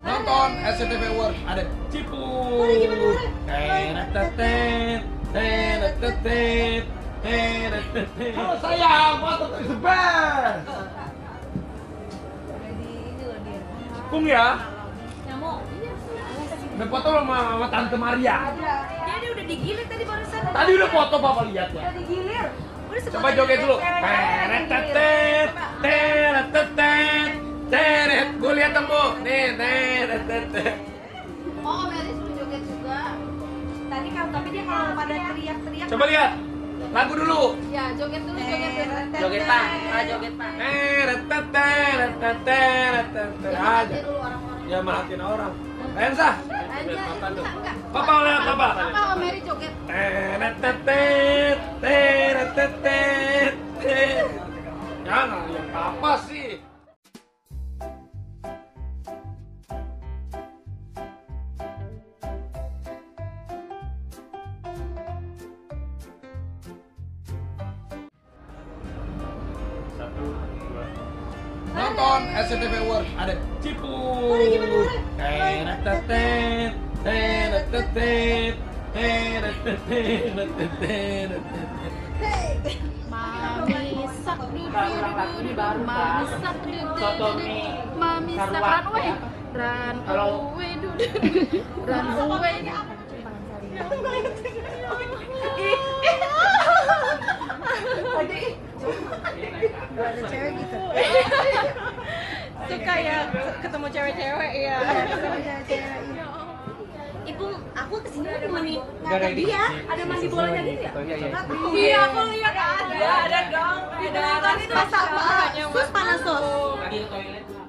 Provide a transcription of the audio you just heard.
Nonton SCTV Award ada Cipu. Halo sayang, foto is the best. Kung ya, Nyamuk. udah foto sama Tante Maria. Dia udah digilir tadi barusan. Tadi udah foto papa lihat ya. Udah digilir. Udah Coba joget dulu. Teret, gue lihat temu. Oh, Mary suruh joget juga. Tadi kan, tapi dia kalau pada teriak-teriak. Coba lihat. Lagu dulu. Ya, joget dulu, joget. Joget pak, joget pak. Aja. Dulu orang-orang. Ya maafin orang. Ensa. Enggak. Papa lihat papa. Papa sama Mary joget. Jangan lihat apa sih? Nonton SCTV Award ada Cipu. Mamisak mamisak ran uwe Ada cewek gitu. Suka ya ketemu cewek-cewek ya. Ibu, aku kesini nih ngajak dia, ada mandi bolanya gitu ya? Iya, aku lihat ada dong. Itu itu masak apa? Sus panas sos. Di toilet.